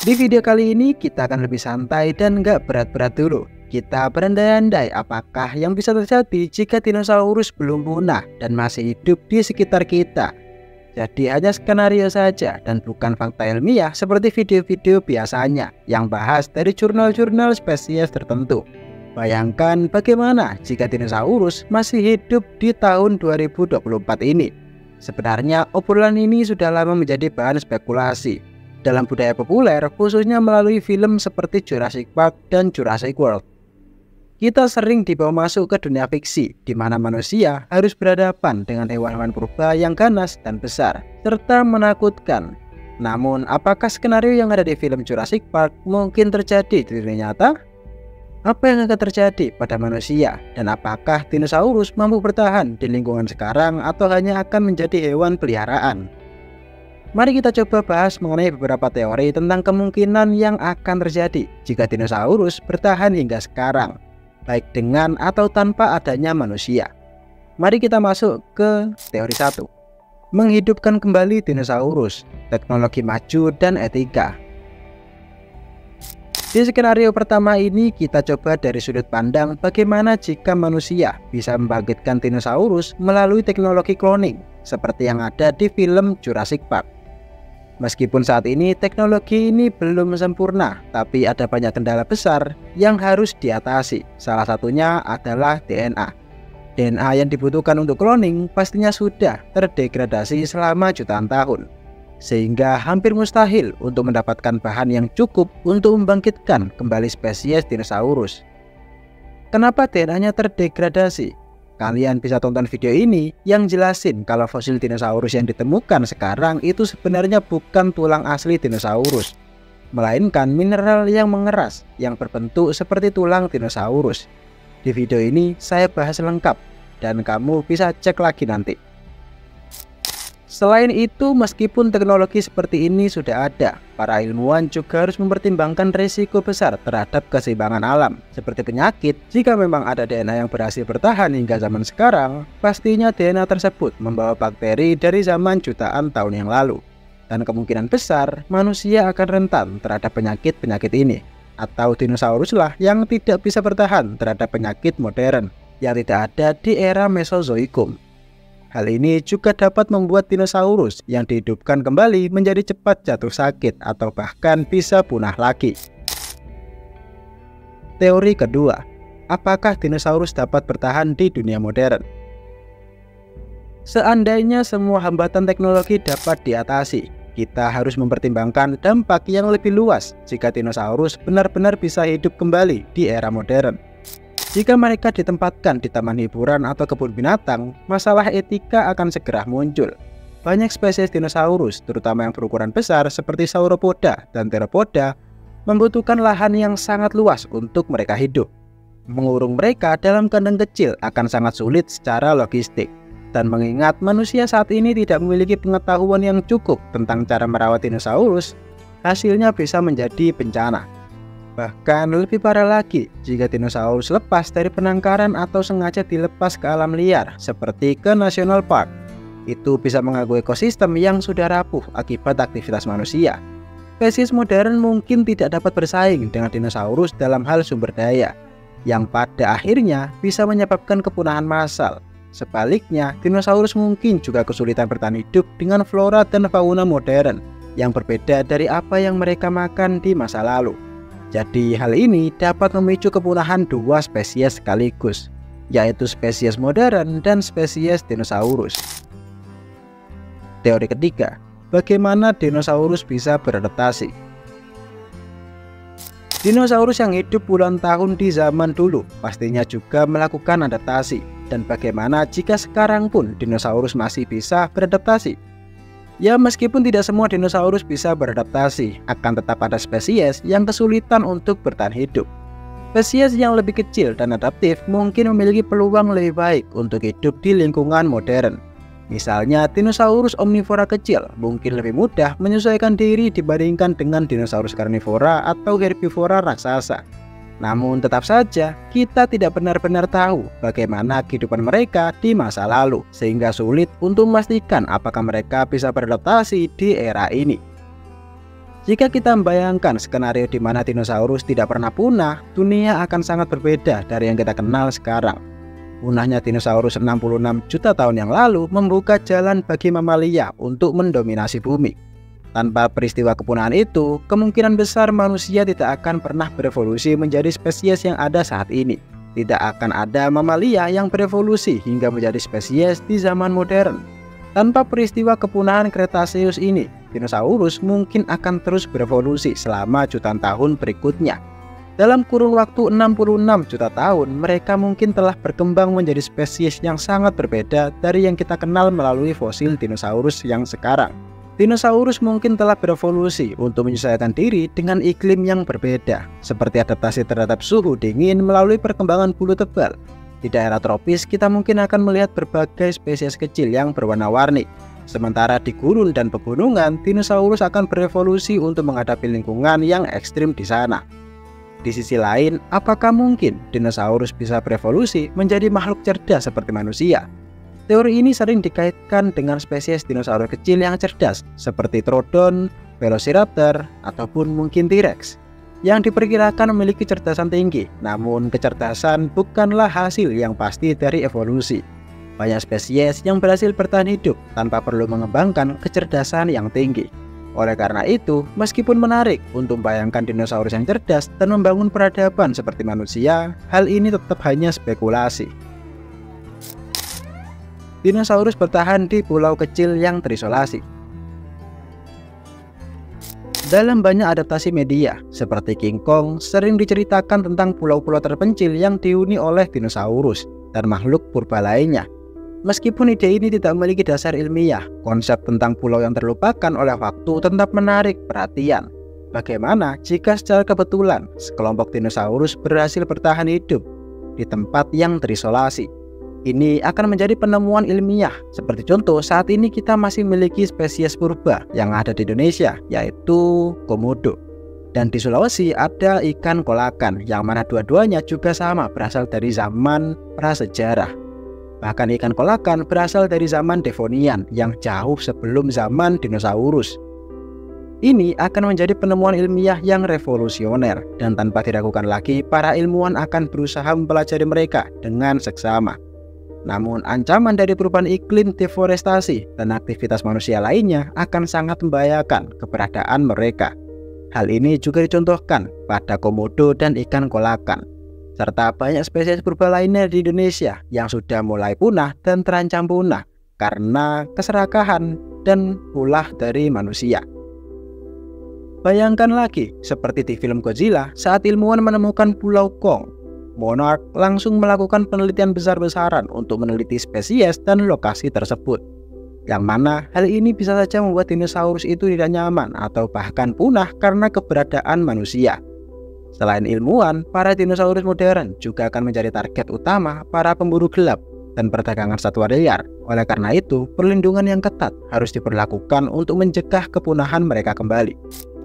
Di video kali ini kita akan lebih santai dan nggak berat-berat dulu. Kita berandai-andai apakah yang bisa terjadi jika dinosaurus belum punah dan masih hidup di sekitar kita. Jadi hanya skenario saja dan bukan fakta ilmiah seperti video-video biasanya yang bahas dari jurnal-jurnal spesies tertentu. Bayangkan bagaimana jika dinosaurus masih hidup di tahun 2024 ini. Sebenarnya obrolan ini sudah lama menjadi bahan spekulasi dalam budaya populer, khususnya melalui film seperti Jurassic Park dan Jurassic World. Kita sering dibawa masuk ke dunia fiksi, di mana manusia harus berhadapan dengan hewan-hewan purba yang ganas dan besar, serta menakutkan. Namun, apakah skenario yang ada di film Jurassic Park mungkin terjadi di dunia nyata? Apa yang akan terjadi pada manusia? Dan apakah dinosaurus mampu bertahan di lingkungan sekarang atau hanya akan menjadi hewan peliharaan? Mari kita coba bahas mengenai beberapa teori tentang kemungkinan yang akan terjadi jika dinosaurus bertahan hingga sekarang, baik dengan atau tanpa adanya manusia. Mari kita masuk ke teori 1. Menghidupkan kembali dinosaurus, teknologi maju dan etika. Di skenario pertama ini kita coba dari sudut pandang bagaimana jika manusia bisa membangkitkan dinosaurus melalui teknologi cloning, seperti yang ada di film Jurassic Park. Meskipun saat ini teknologi ini belum sempurna, tapi ada banyak kendala besar yang harus diatasi. Salah satunya adalah DNA. DNA yang dibutuhkan untuk cloning pastinya sudah terdegradasi selama jutaan tahun, sehingga hampir mustahil untuk mendapatkan bahan yang cukup untuk membangkitkan kembali spesies dinosaurus. Kenapa DNA-nya terdegradasi? Kalian bisa tonton video ini yang jelasin kalau fosil dinosaurus yang ditemukan sekarang itu sebenarnya bukan tulang asli dinosaurus, melainkan mineral yang mengeras yang berbentuk seperti tulang dinosaurus. Di video ini saya bahas lengkap dan kamu bisa cek lagi nanti. Selain itu, meskipun teknologi seperti ini sudah ada, para ilmuwan juga harus mempertimbangkan risiko besar terhadap keseimbangan alam, seperti penyakit. Jika memang ada DNA yang berhasil bertahan hingga zaman sekarang, pastinya DNA tersebut membawa bakteri dari zaman jutaan tahun yang lalu. Dan kemungkinan besar, manusia akan rentan terhadap penyakit-penyakit ini. Atau dinosauruslah yang tidak bisa bertahan terhadap penyakit modern, yang tidak ada di era Mesozoikum. Hal ini juga dapat membuat dinosaurus yang dihidupkan kembali menjadi cepat jatuh sakit atau bahkan bisa punah lagi. Teori kedua, apakah dinosaurus dapat bertahan di dunia modern? Seandainya semua hambatan teknologi dapat diatasi, kita harus mempertimbangkan dampak yang lebih luas jika dinosaurus benar-benar bisa hidup kembali di era modern. Jika mereka ditempatkan di taman hiburan atau kebun binatang, masalah etika akan segera muncul. Banyak spesies dinosaurus, terutama yang berukuran besar seperti Sauropoda dan Theropoda, membutuhkan lahan yang sangat luas untuk mereka hidup. Mengurung mereka dalam kandang kecil akan sangat sulit secara logistik. Dan mengingat manusia saat ini tidak memiliki pengetahuan yang cukup tentang cara merawat dinosaurus, hasilnya bisa menjadi bencana. Bahkan lebih parah lagi jika dinosaurus lepas dari penangkaran atau sengaja dilepas ke alam liar seperti ke National Park. Itu bisa mengganggu ekosistem yang sudah rapuh akibat aktivitas manusia. Spesies modern mungkin tidak dapat bersaing dengan dinosaurus dalam hal sumber daya, yang pada akhirnya bisa menyebabkan kepunahan massal. Sebaliknya, dinosaurus mungkin juga kesulitan bertahan hidup dengan flora dan fauna modern yang berbeda dari apa yang mereka makan di masa lalu. Jadi hal ini dapat memicu kepunahan dua spesies sekaligus, yaitu spesies modern dan spesies dinosaurus. Teori ketiga, bagaimana dinosaurus bisa beradaptasi? Dinosaurus yang hidup puluhan tahun di zaman dulu pastinya juga melakukan adaptasi. Dan bagaimana jika sekarang pun dinosaurus masih bisa beradaptasi? Ya, meskipun tidak semua dinosaurus bisa beradaptasi, akan tetap ada spesies yang kesulitan untuk bertahan hidup. Spesies yang lebih kecil dan adaptif mungkin memiliki peluang lebih baik untuk hidup di lingkungan modern. Misalnya, dinosaurus omnivora kecil mungkin lebih mudah menyesuaikan diri dibandingkan dengan dinosaurus karnivora atau herbivora raksasa. Namun tetap saja, kita tidak benar-benar tahu bagaimana kehidupan mereka di masa lalu, sehingga sulit untuk memastikan apakah mereka bisa beradaptasi di era ini. Jika kita membayangkan skenario di mana dinosaurus tidak pernah punah, dunia akan sangat berbeda dari yang kita kenal sekarang. Punahnya dinosaurus 66 juta tahun yang lalu membuka jalan bagi mamalia untuk mendominasi bumi. Tanpa peristiwa kepunahan itu, kemungkinan besar manusia tidak akan pernah berevolusi menjadi spesies yang ada saat ini. Tidak akan ada mamalia yang berevolusi hingga menjadi spesies di zaman modern. Tanpa peristiwa kepunahan Cretaceous ini, dinosaurus mungkin akan terus berevolusi selama jutaan tahun berikutnya. Dalam kurun waktu 66 juta tahun, mereka mungkin telah berkembang menjadi spesies yang sangat berbeda dari yang kita kenal melalui fosil dinosaurus yang sekarang. Dinosaurus mungkin telah berevolusi untuk menyesuaikan diri dengan iklim yang berbeda, seperti adaptasi terhadap suhu dingin melalui perkembangan bulu tebal. Di daerah tropis, kita mungkin akan melihat berbagai spesies kecil yang berwarna-warni. Sementara di gurun dan pegunungan, dinosaurus akan berevolusi untuk menghadapi lingkungan yang ekstrim di sana. Di sisi lain, apakah mungkin dinosaurus bisa berevolusi menjadi makhluk cerdas seperti manusia? Teori ini sering dikaitkan dengan spesies dinosaurus kecil yang cerdas, seperti Troodon, Velociraptor, ataupun mungkin T-Rex, yang diperkirakan memiliki kecerdasan tinggi. Namun kecerdasan bukanlah hasil yang pasti dari evolusi. Banyak spesies yang berhasil bertahan hidup tanpa perlu mengembangkan kecerdasan yang tinggi. Oleh karena itu, meskipun menarik untuk membayangkan dinosaurus yang cerdas dan membangun peradaban seperti manusia, hal ini tetap hanya spekulasi. Dinosaurus bertahan di pulau kecil yang terisolasi. Dalam banyak adaptasi media, seperti King Kong, sering diceritakan tentang pulau-pulau terpencil yang dihuni oleh dinosaurus dan makhluk purba lainnya. Meskipun ide ini tidak memiliki dasar ilmiah, konsep tentang pulau yang terlupakan oleh waktu tetap menarik perhatian. Bagaimana jika secara kebetulan sekelompok dinosaurus berhasil bertahan hidup di tempat yang terisolasi? Ini akan menjadi penemuan ilmiah. Seperti contoh, saat ini kita masih memiliki spesies purba yang ada di Indonesia, yaitu Komodo. Dan di Sulawesi ada ikan kolakan, yang mana dua-duanya juga sama berasal dari zaman prasejarah. Bahkan ikan kolakan berasal dari zaman Devonian yang jauh sebelum zaman dinosaurus. Ini akan menjadi penemuan ilmiah yang revolusioner, dan tanpa diragukan lagi, para ilmuwan akan berusaha mempelajari mereka dengan seksama. Namun ancaman dari perubahan iklim, deforestasi, dan aktivitas manusia lainnya akan sangat membahayakan keberadaan mereka. Hal ini juga dicontohkan pada komodo dan ikan kolakan, serta banyak spesies purba lainnya di Indonesia yang sudah mulai punah dan terancam punah karena keserakahan dan ulah dari manusia. Bayangkan lagi, seperti di film Godzilla, saat ilmuwan menemukan Pulau Kong, Monarch langsung melakukan penelitian besar-besaran untuk meneliti spesies dan lokasi tersebut. Yang mana hal ini bisa saja membuat dinosaurus itu tidak nyaman atau bahkan punah karena keberadaan manusia. Selain ilmuwan, para dinosaurus modern juga akan menjadi target utama para pemburu gelap dan perdagangan satwa liar. Oleh karena itu, perlindungan yang ketat harus diberlakukan untuk mencegah kepunahan mereka kembali.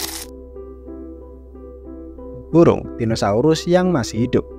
Burung dinosaurus yang masih hidup.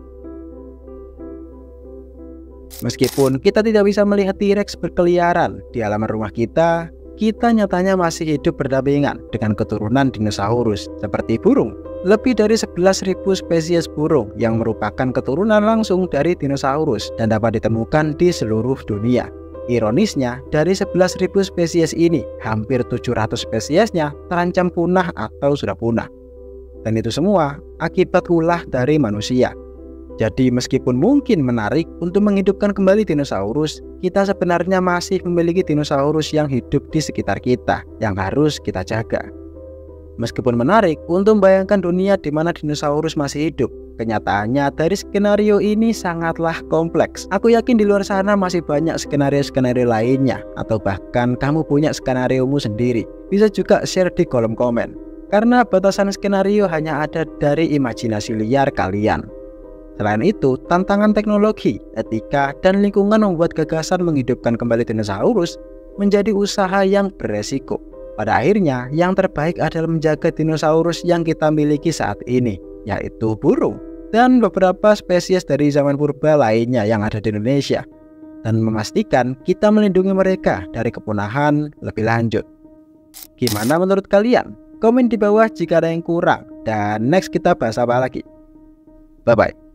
Meskipun kita tidak bisa melihat T-Rex berkeliaran di halaman rumah kita nyatanya masih hidup berdampingan dengan keturunan dinosaurus seperti burung. Lebih dari 11.000 spesies burung yang merupakan keturunan langsung dari dinosaurus dan dapat ditemukan di seluruh dunia. Ironisnya, dari 11.000 spesies ini, hampir 700 spesiesnya terancam punah atau sudah punah. Dan itu semua akibat ulah dari manusia. Jadi meskipun mungkin menarik untuk menghidupkan kembali dinosaurus, kita sebenarnya masih memiliki dinosaurus yang hidup di sekitar kita yang harus kita jaga. Meskipun menarik untuk membayangkan dunia di mana dinosaurus masih hidup, kenyataannya dari skenario ini sangatlah kompleks. Aku yakin di luar sana masih banyak skenario-skenario lainnya, atau bahkan kamu punya skenariomu sendiri. Bisa juga share di kolom komen, karena batasan skenario hanya ada dari imajinasi liar kalian. Selain itu, tantangan teknologi, etika, dan lingkungan membuat gagasan menghidupkan kembali dinosaurus menjadi usaha yang beresiko. Pada akhirnya, yang terbaik adalah menjaga dinosaurus yang kita miliki saat ini, yaitu burung, dan beberapa spesies dari zaman purba lainnya yang ada di Indonesia, dan memastikan kita melindungi mereka dari kepunahan lebih lanjut. Gimana menurut kalian? Komen di bawah jika ada yang kurang. Dan next kita bahas apa lagi. Bye bye.